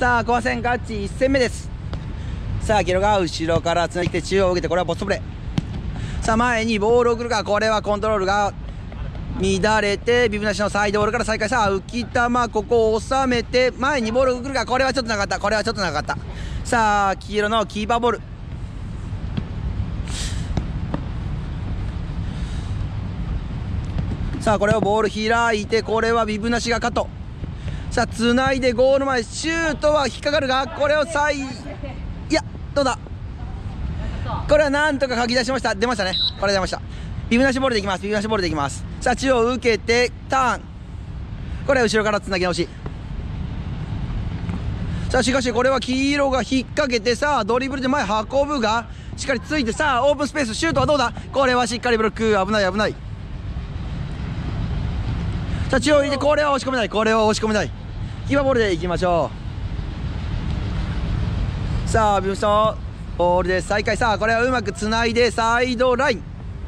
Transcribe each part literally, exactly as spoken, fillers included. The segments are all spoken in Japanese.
さあ後半戦ガチいち戦目です。さあ黄色が後ろからつなぎて中央を受けて、これはポストプレー。さあ前にボールを送るが、これはコントロールが乱れてビブなしのサイドボールから再開。さあ浮き球、ここを収めて前にボールを送るが、これはちょっとなかった。これはちょっとなかった。さあ黄色のキーパーボール。さあこれをボール開いて、これはビブなしがカット。さあつないでゴール前、シュートは引っかかるが、これをさいいやどうだ、これはなんとかかき出しました。出ましたね、これ出ました。ビブなしボールでいきます。ビブなしボールでいきます。さあ中央受けてターン、これは後ろからつなぎ直し。さあしかしこれは黄色が引っ掛けて、さあドリブルで前運ぶがしっかりついて、さあオープンスペース、シュートはどうだ、これはしっかりブロック。危ない危ない。さあ中央入れて、これは押し込めない。これは押し込めない。キーパーボールでいきましょう。さあビブのボールで再開。さあこれはうまくつないでサイドライン、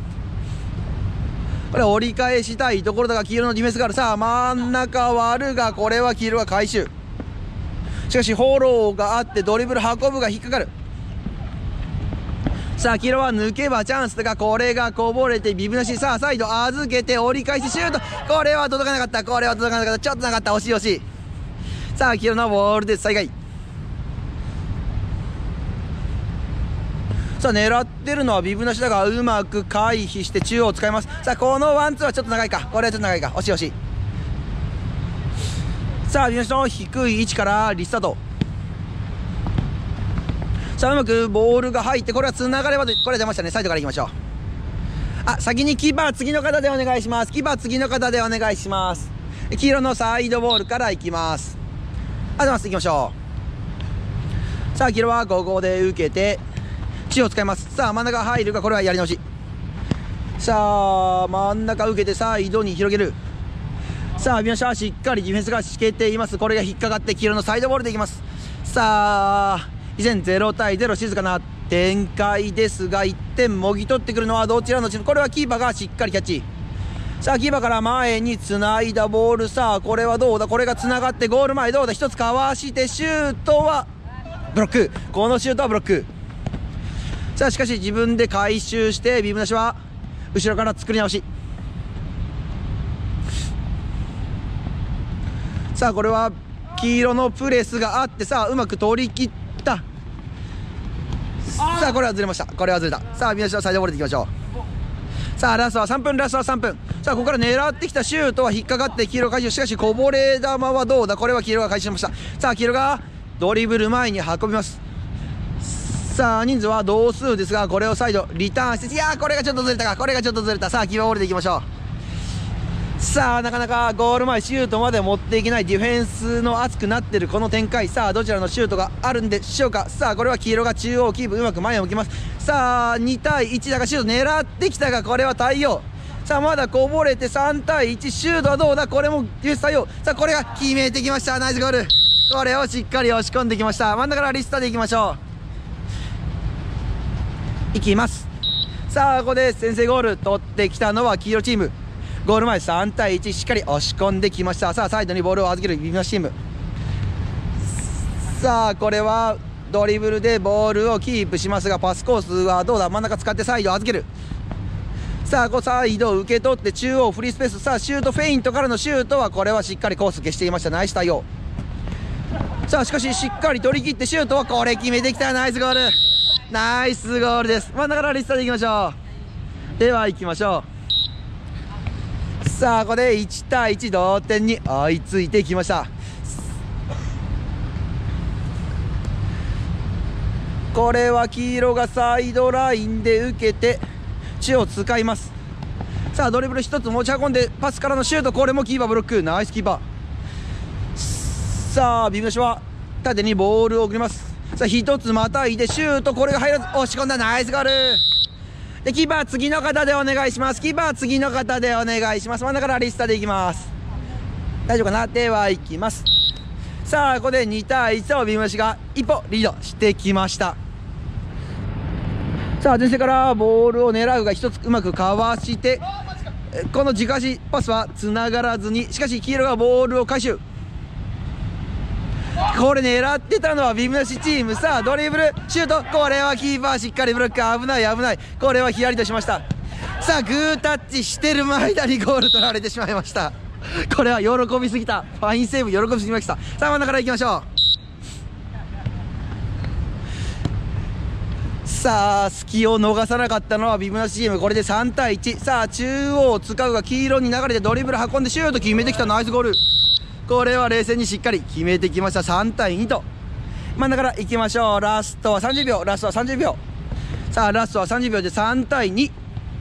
これ折り返したいところだが黄色のディフェンスがある。さあ真ん中割るが、これは黄色が回収。しかしフォローがあってドリブル運ぶが引っかかる。さあ黄色は抜けばチャンスだが、これがこぼれてビブなし。さあサイド預けて折り返しシュート、これは届かなかった。これは届かなかった。ちょっとなかった。惜しい惜しい。さあ黄色のボールで再開。さあ狙ってるのはビブなしだが、うまく回避して中央を使います。さあこのワンツーはちょっと長いか。これはちょっと長いか。惜しい惜しい。さあビブなしの低い位置からリスタート。さあうまくボールが入って、これはつながればと、これ出ましたね。サイドからいきましょう。あ、先にキーパー次の方でお願いします。キーパー次の方でお願いします。黄色のサイドボールからいきます。ありがとうございます。いきましょう。さあ黄色はここで受けて中央使います。さあ真ん中入るが、これはやり直し。さあ真ん中受けてサイドに広げる。さあビブなしはしっかりディフェンスが敷けています。これが引っかかって黄色のサイドボールでいきます。さあ依然ゼロたいゼロ、静かな展開ですが、いってんもぎ取ってくるのはどちらのチーム。これはキーパーがしっかりキャッチ。さあキーパーから前につないだボール。さあこれはどうだ、これがつながってゴール前どうだ、一つかわしてシュートはブロック。このシュートはブロック。さあしかし自分で回収してビブなしは後ろから作り直し。さあこれは黄色のプレスがあって、さあうまく取り切った。さあこれはずれました。これはずれた。さあビブなしはサイドボールでいきましょう。さあラストはさんぷん、ラストはさんぷん。さあここから狙ってきたシュートは引っかかって黄色回収。しかしこぼれ球はどうだ、これは黄色が回収しました。さあ黄色がドリブル前に運びます。さあ人数は同数ですが、これをサイドリターンして、いやーこれがちょっとずれたか。これがちょっとずれた。さあキーパーボールでいきましょう。さあなかなかゴール前シュートまで持っていけない、ディフェンスの熱くなってるこの展開。さあどちらのシュートがあるんでしょうか。さあこれは黄色が中央キープ、うまく前を向きます。さあにたいいちだがシュート狙ってきたが、これは対応。さあまだこぼれてさんたいいち、シュートはどうだ、これもディフェンス対応。さあこれが決めてきました。ナイスゴール。これをしっかり押し込んできました。真ん中からリスタでいきましょう。いきます。さあここで先制ゴール取ってきたのは黄色チーム。ゴール前さんたいいち、しっかり押し込んできました。さあサイドにボールを預けるビブなしチーム。さあこれはドリブルでボールをキープしますが、パスコースはどうだ、真ん中使ってサイドを預ける。さあこうサイドを受け取って中央フリースペース。さあシュートフェイントからのシュートは、これはしっかりコース消していました。ナイス対応。さあしかししっかり取り切ってシュートは、これ決めてきた。ナイスゴール。ナイスゴールです。真ん中からリスタでいきましょう。では行きましょう。さあここでいちたいいち同点に追いついてきました。これは黄色がサイドラインで受けて中央使います。さあドリブル一つ持ち運んでパスからのシュート、これもキーパーブロック。ナイスキーパー。さあビブなしは縦にボールを送ります。さあ一つまたいでシュート、これが入らず押し込んだ。ナイスゴールで、キーパー次の方でお願いします。キーパー次の方でお願いします。真ん中からリスタでいきます。大丈夫かな。ではいきます。さあここでにたいいちとビブなしが一歩リードしてきました。さあ前線からボールを狙うが、一つうまくかわして、この軸足パスはつながらずに、しかし黄色がボールを回収。 これ狙ってたのはビブなしチーム。さあドリブルシュート、これはキーパーしっかりブロック。危ない危ない、これはヒヤリとしました。さあグータッチしてる間にゴール取られてしまいました。これは喜びすぎた、ファインセーブ喜びすぎました。さあ真ん中からいきましょう。さあ隙を逃さなかったのはビブなしチーム。これでさんたいいち。さあ中央を使うが黄色に流れてドリブル運んでシュート決めてきた。ナイスゴール。これは冷静にしっかり決めてきました。さんたいにと真ん中からいきましょう。ラストはさんじゅうびょう、ラストはさんじゅうびょう。さあラストはさんじゅうびょうでさんたいに。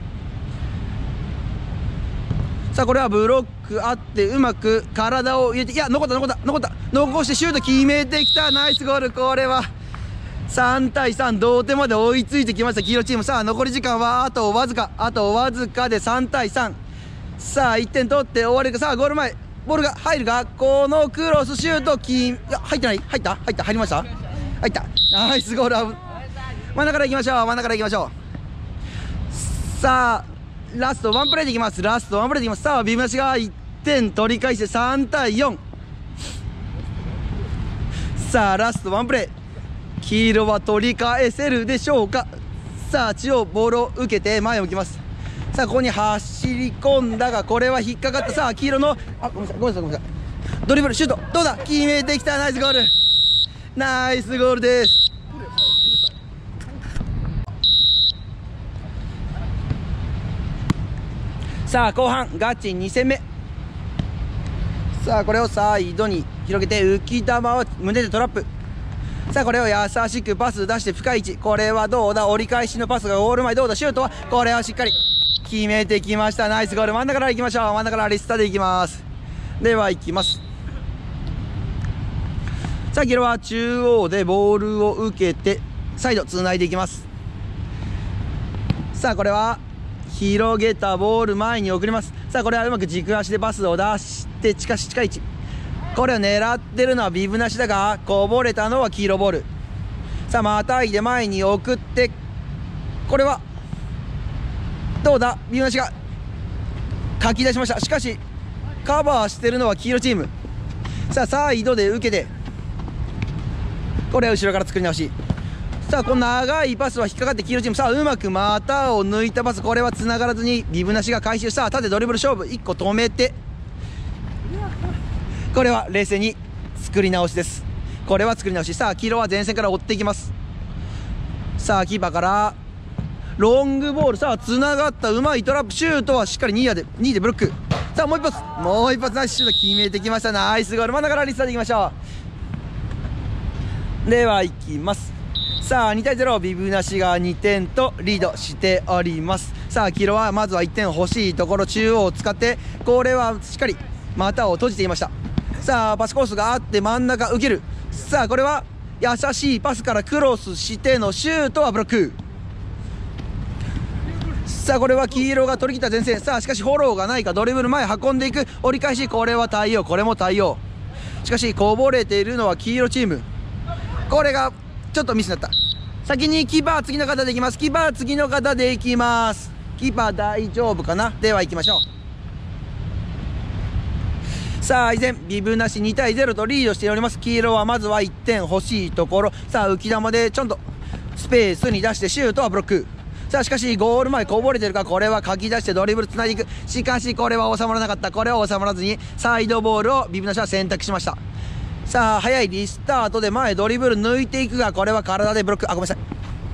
さあこれはブロックあってうまく体を入れて、いや残った残った残った残してシュート決めてきた。ナイスゴール。これはさんたいさん、同点まで追いついてきました黄色チーム。さあ残り時間はあとわずか、あとわずかでさんたいさん。さあいってん取って終わりか。さあゴール前ボールが入るが、このクロスシュートき、いや入ってない、入った入った入りました、入った。ナイスゴール。真ん中からいきましょう、真ん中からいきましょう。さあラストワンプレーでいきます。ラストワンプレーでいきます。さあビブなしがいってん取り返してさんたいよん。さあラストワンプレー、黄色は取り返せるでしょうか。さあ中央ボールを受けて前を向きます。さあここに走り込んだが、これは引っかかった。さあ黄色の、あごめんなさいごめんなさいごめんなさい、ドリブルシュートどうだ、決めてきた。ナイスゴール、ナイスゴールです。さあ後半ガチに戦目。さあこれをサイドに広げて浮き球を胸でトラップ。さあこれを優しくパス出して深い位置、これはどうだ、折り返しのパスがゴール前どうだ、シュートはこれはしっかり決めてきました。ナイスゴール。真ん中からいきましょう。真ん中からリスタでいきます。ではいきます。さあ黄色は中央でボールを受けてサイドつないでいきます。さあこれは広げたボール前に送ります。さあこれはうまく軸足でパスを出して近し近い位置、これを狙ってるのはビブなしだが、こぼれたのは黄色ボール。さあまたいで前に送って、これはどうだ、ビブなしがかき出しました。しかしカバーしてるのは黄色チーム。さあサイドで受けて、これは後ろから作り直し。さあこの長いパスは引っかかって黄色チーム。さあうまく股を抜いたパス、これはつながらずにビブなしが回収。さあ縦ドリブル勝負、いっこ止めて、これは冷静に作り直しです。これは作り直し。さあ黄色は前線から追っていきます。さあキーパーからロングボール、さあつながったうまいトラップ、シュートはしっかりにいでにいでブロック。さあもう一発もう一発ナイスシュート決めてきました。ナイスゴール。真ん中からリスタートでいきましょう。ではいきます。さあにたいゼロ、ビブなしがにてんとリードしております。さあ黄色はまずはいってん欲しいところ、中央を使ってこれはしっかり股を閉じていました。さあパスコースがあって真ん中受ける。さあこれは優しいパスからクロスしてのシュートはブロック。さあこれは黄色が取り切った前線。さあしかしフォローがないか、ドリブル前運んでいく、折り返し、これは対応、これも対応。しかしこぼれているのは黄色チーム。これがちょっとミスになった。先にキーパー次の方でいきます。キーパー次の方でいきます。キーパー大丈夫かな。では行きましょう。さあ依然ビブなしにたいゼロとリードしております。黄色はまずはいってん欲しいところ。さあ浮き球でちょんとスペースに出してシュートはブロック。さあしかしゴール前こぼれてるか、これはかき出してドリブルつないでいく。しかしこれは収まらなかった。これは収まらずにサイドボールをビブなしは選択しました。さあ早いリスタートで前ドリブル抜いていくが、これは体でブロック。あごめんなさい。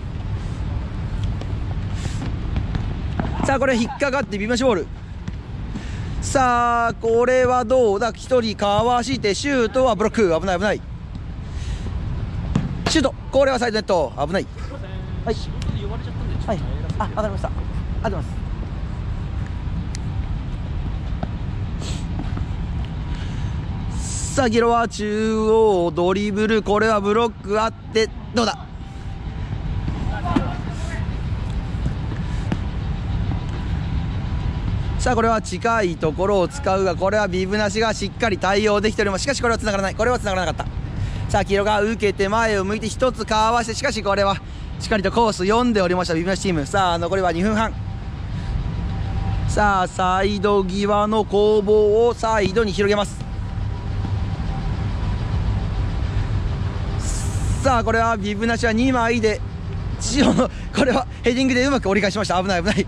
さあこれ引っかかってビブなしボール。さあこれはどうだ、ひとりかわしてシュートはブロック。危ない危ない、シュート、これはサイドネット、危ない。はいはい、あ、わかりました。ありがとうございます。さあギロは中央ドリブル、これはブロックあってどうだ。さあこれは近いところを使うが、これはビブなしがしっかり対応できております。しかしこれは繋がらない、これは繋がらなかった。さあ黄色が受けて前を向いて一つかわして、しかしこれはしっかりとコース読んでおりましたビブなしチーム。さあ残りはにふんはん。さあサイド際の攻防をサイドに広げます。 さあこれはビブなしはにまいで白のこれはヘディングでうまく折り返しました。危ない危ない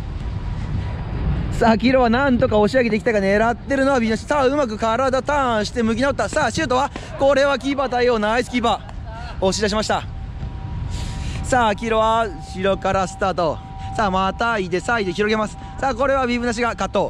さあ黄色はなんとか押し上げてきたが狙ってるのはビブなし。さあうまく体ターンして向き直った。さあシュートはこれはキーパー対応。ナイスキーパー押し出しました。さあ黄色は後ろからスタート。さあまたいでサイド広げます。さあこれはビブなしがカット。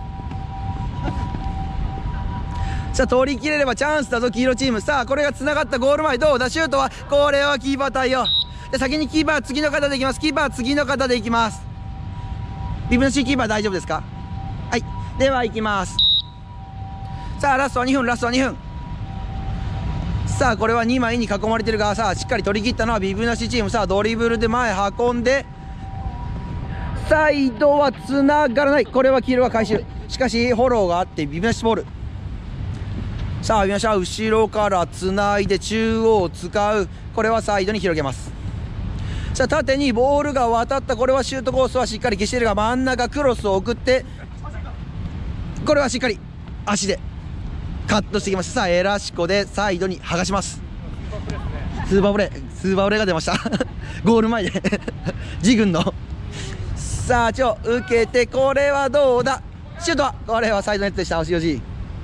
さあ取り切れればチャンスだぞ黄色チーム。さあこれがつながったゴール前どうだ。シュートはこれはキーパー対応。で先にキーパー次の方でいきます。キーパー次の方でいきます。ビブなしキーパー大丈夫ですか。はい、ではいきます。さあラストはにふん、ラストはにふん。さあこれはにまいに囲まれてるが、さあしっかり取り切ったのはビブなしチーム。さあドリブルで前運んでサイドはつながらない。これは黄色が回収。しかしフォローがあってビブなしボール。さあビブなしは後ろからつないで中央を使う。これはサイドに広げます。さあ縦にボールが渡った。これはシュートコースはしっかり消しているが、真ん中クロスを送ってこれはしっかり足でカットしてきました。さあエラシコでサイドに剥がします。スーパープレースーパープレーが出ましたゴール前で自軍のさあ超受けてこれはどうだ。シュートはこれはサイドネットでした。押しよじ。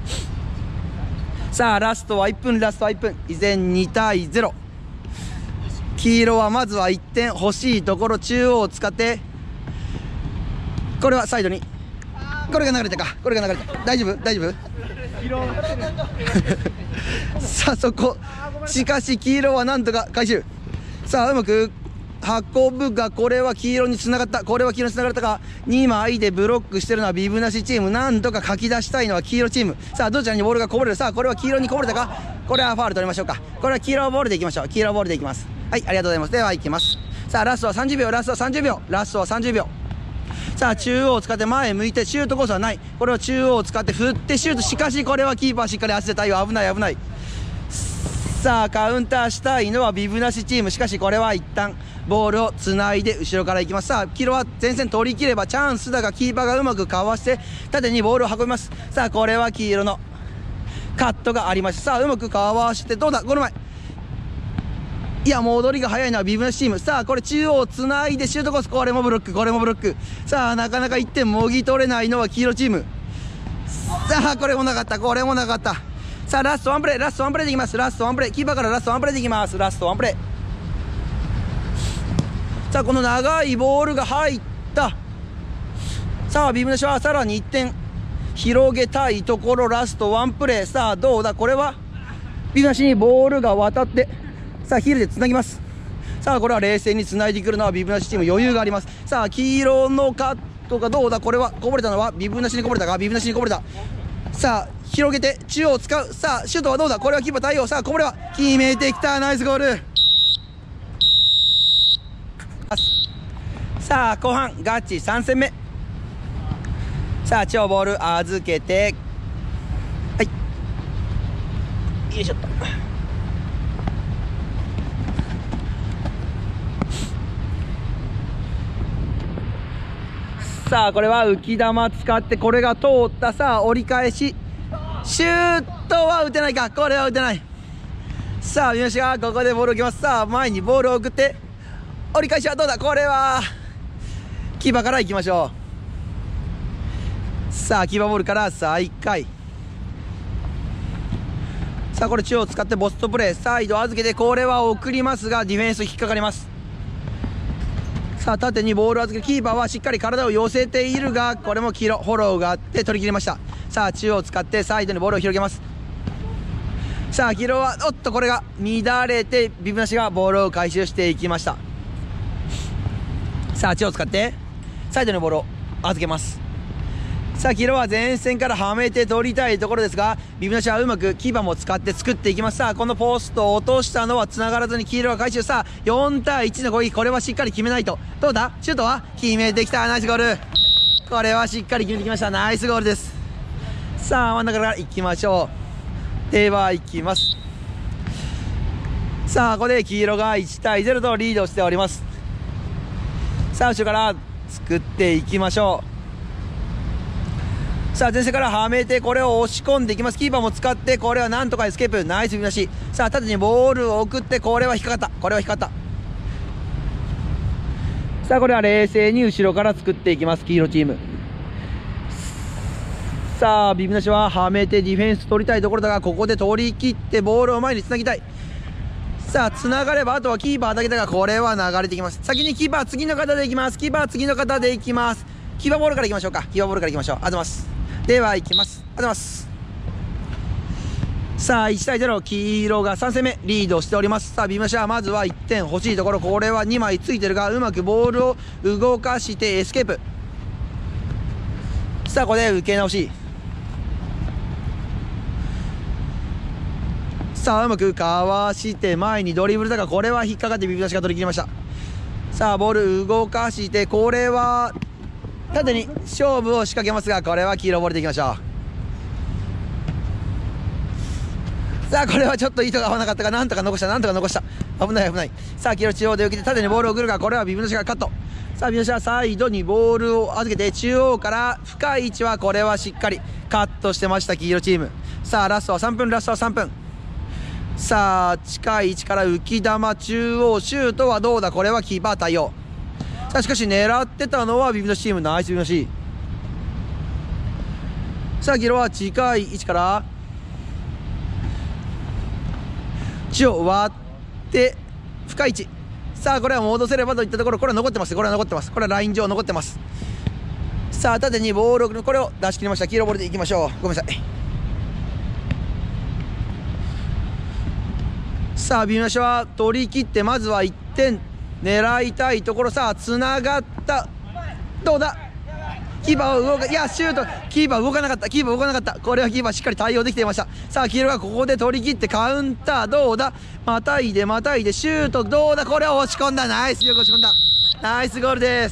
さあラストはいっぷん、ラストはいっぷん。依然にたいゼロ。黄色はまずはいってん欲しいところ。中央を使ってこれはサイドにこれが流れたか。これが流れた。大丈夫大丈夫さあそこしかし黄色はなんとか回収。さあうまく運ぶがこれは黄色につながった。これは黄色につながったか。にまいでブロックしてるのはビブなしチーム。なんとかかき出したいのは黄色チーム。さあどちらにボールがこぼれる。さあこれは黄色にこぼれたか。これはファウル取りましょうか。これは黄色ボールでいきましょう。黄色ボールでいきます。はい、ありがとうございます。ではいきます。さあラストはさんじゅうびょう、ラストはさんじゅうびょう、ラストはさんじゅうびょう。さあ中央を使って前向いてシュートコースはない。これを中央を使って振ってシュート。しかしこれはキーパーしっかり足で対応。危ない危ない。さあカウンターしたいのはビブなしチーム。しかしこれは一旦ボールをつないで後ろからいきます。さあ黄色は前線取り切ればチャンスだが、キーパーがうまくかわして縦にボールを運びます。さあこれは黄色のカットがありました。さあうまくかわしてどうだ。ゴール前。いや戻りが早いのはビブなしチーム。さあこれ中央をつないでシュートコース。これもブロック、これもブロック。さあなかなかいってんもぎ取れないのは黄色チーム。さあこれもなかった、これもなかった。さあラストワンプレー、ラストワンプレーでいきます。ラストワンプレー、キーパーからラストワンプレーでいきます。ラストワンプレー。さあこの長いボールが入った。さあビブなしはさらにいってん広げたいところ。ラストワンプレー。さあどうだ。これはビブなしにボールが渡ってさあヒールでつなぎます。さあこれは冷静につないでくるのはビブなしチーム。余裕があります。さあ黄色のカットがどうだ。これはこぼれたのはビブなしにこぼれたか。ビブなしにこぼれた。さあ広げて中央を使う。さあシュートはどうだ。これはキーパー対応。さあこぼれは決めてきた。ナイスゴール。さあ後半ガチさん戦目。さあ超ボール預けてはいよいしょっと。さあこれは浮き玉使ってこれが通った。さあ折り返しシュートは打てないか。これは打てない。さあ三好がここでボールを受けます。さあ前にボールを送って折り返しはどうだ。これはキーパーからいきましょう。さあキーパーボールから再開。さあこれ中央を使ってボストプレー。サイド預けてこれは送りますがディフェンス引っかかります。さあ縦にボールを預けてキーパーはしっかり体を寄せているが、これも黄色フォローがあって取り切りました。さあ中央を使ってサイドにボールを広げます。さあ黄色はおっとこれが乱れてビブなしがボールを回収していきました。さあ中央を使ってサイドにボールを預けます。さあ黄色は前線からはめて取りたいところですが、ビブなしはうまくキーパーも使って作っていきます。さあこのポストを落としたのはつながらずに黄色が回収。さあよんたいいちの攻撃。これはしっかり決めないと。どうだ。シュートは決めてきた。ナイスゴール。これはしっかり決めてきました。ナイスゴールです。さあ真ん中からいきましょう。ではいきます。さあここで黄色がいちたいゼロとリードしております。さあ後ろから作っていきましょう。 さあ前線からはめてこれを押し込んでいきます。キーパーも使ってこれはなんとかエスケープ、ナイスビなし。さあ縦にボールを送ってこれは引っかかった、これは引っかかった。さあこれは冷静に後ろから作っていきます、黄色チーム。さあビブなしははめてディフェンス取りたいところだが、ここで取り切ってボールを前につなぎたい。さあつながればあとはキーパーだけだが、これは流れていきます。先にキーパー次の方でいきます。キーパー次の方でいきます。キーパーボールからいきましょうか。キーパーボールからいきましょう。ありがとうございます。ではいきます。ありがとうございます。さあいちたいゼロ、黄色がさん戦目リードしております。さあビブなしはまずはいってん欲しいところ、これはにまいついてるがうまくボールを動かしてエスケープ。さあここで受け直し。さあうまくかわして前にドリブルだが、これは引っかかってビブなしが取り切りました。さあボール動かして、これは縦に勝負を仕掛けますが、これは黄色ボールでいきましょう。さあこれはちょっと糸が合わなかったが、なんとか残した、なんとか残した。危ない危ない。さあ黄色中央で受けて縦にボールを送るが、これはビブなしがカット。さあビブなしはサイドにボールを預けて中央から深い位置はこれはしっかりカットしてました、黄色チーム。さあラストはさんぷん、ラストはさんぷん。さあ近い位置から浮き球中央シュートはどうだ、これはキーパー対応。さあしかし狙ってたのはビブなしチーム、ナイスビブなし。さあ黄色は近い位置から中央割って深い位置。さあこれは戻せればといったところ、これは残ってます、これは残ってます、これはライン上残ってます。さあ縦にボールをこれを出し切りました。黄色ボールでいきましょう。ごめんなさい。さあビブなしは取り切ってまずはいってん狙いたいところ。さあつながった、どうだ、キーパーを動か、いやシュート、キーパー動かなかった、キーパー動かなかった。これはキーパーしっかり対応できていました。さあ黄色がここで取り切ってカウンター、どうだ、またいでまたいでシュート、どうだ、これは押し込んだ、ナイス、よく押し込んだ、ナイスゴールです。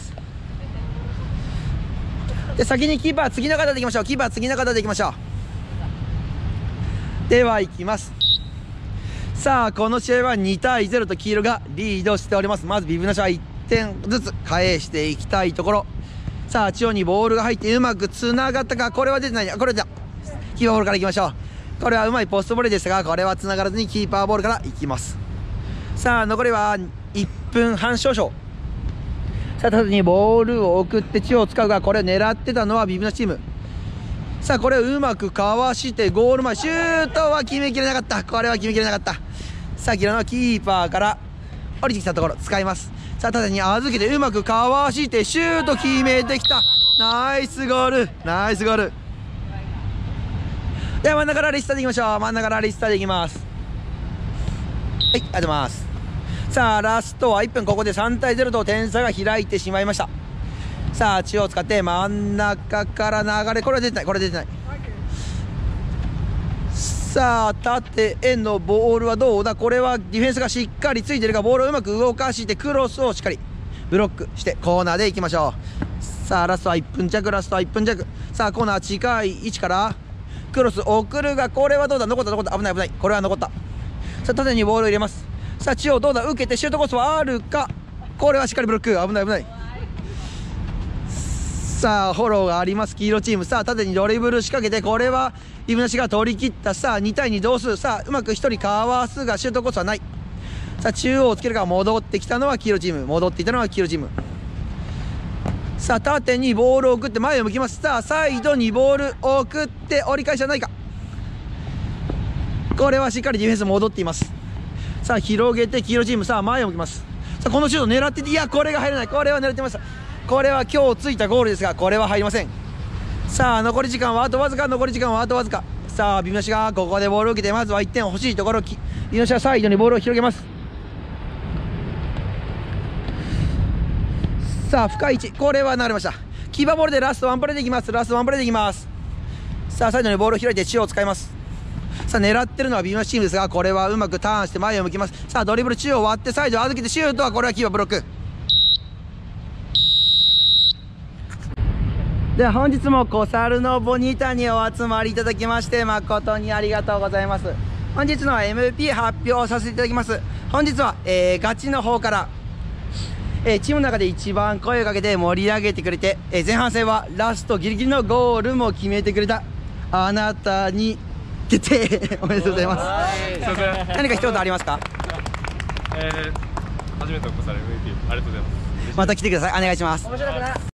で先にキーパー次の方でいきましょう。キーパー次の方でいきましょう。ではいきます。さあこの試合はにたいゼロと黄色がリードしております。まずビブなしはいってんずつ返していきたいところ。さあ中央にボールが入ってうまくつながったか、これは出てない、これじゃキーパーボールからいきましょう。これはうまいポストボレーでしたが、これはつながらずにキーパーボールからいきます。さあ残りはいっぷんはん少々。さあ縦にボールを送って中央を使うが、これを狙ってたのはビブなしチーム。さあこれをうまくかわしてゴール前シュートは決めきれなかった、これは決めきれなかった。さあ黄色のキーパーから降りてきたところ使います。さあ縦に預けてうまくかわしてシュート決めてきた、ナイスゴール、ナイスゴール。では真ん中ラリースターでいきましょう。真ん中ラリースターでいきます。はい、ありがとうございます。さあラストはいっぷん、ここでさんたいゼロと点差が開いてしまいました。さあ中央を使って真ん中から流れ、これは出てない、これは出てない。さあ縦へのボールはどうだ、これはディフェンスがしっかりついてるが、ボールをうまく動かしてクロスをしっかりブロックしてコーナーでいきましょう。さあラストはいっぷん弱、ラストはいっぷん弱。さあコーナー近い位置からクロス送るが、これはどうだ、残った残った、危ない危ない、これは残った。さあ縦にボールを入れます。さあ中央どうだ、受けてシュートコースはあるか、これはしっかりブロック、危ない危ない。さあフォローがあります黄色チーム。さあ縦にドリブル仕掛けて、これはビブなしが取り切った。さあにたいに同数。さあうまくひとりかわすがシュートコースはない。さあ中央をつけるが、戻ってきたのは黄色チーム、戻っていたのは黄色チーム。さあ縦にボールを送って前を向きます。さあサイドにボールを送って折り返しはないか、これはしっかりディフェンス戻っています。さあ広げて黄色チーム、さあ前を向きます。さあこのシュート狙ってて、いやこれが入らない、これは狙ってました。これは今日ついたゴールですが、これは入りません。さあ残り時間はあとわずか、残り時間はあとわずか。さあビブなしがここでボールを受けて、まずはいってん欲しいところ、ビブなしはサイドにボールを広げます。さあ深い位置、これは流れました。キーパーボールでラストワンプレーでいきます。ラストワンプレーでいきます。さあサイドにボールを開いて中央を使います。さあ狙ってるのはビブなしチームですが、これはうまくターンして前を向きます。さあドリブル中央割ってサイドを預けてシュートは、これはキーパーブロック。では本日も小猿のボニータにお集まりいただきまして誠にありがとうございます。本日の エムブイピー 発表をさせていただきます。本日は、えー、ガチの方からえー、チームの中で一番声をかけて盛り上げてくれて、えー、前半戦はラストギリギリのゴールも決めてくれたあなたに決定おめでとうございます。何か一言ありますか？ えー、初めてお越される エムブイピー ありがとうございます。 また来てください。お願いします。 面白くない。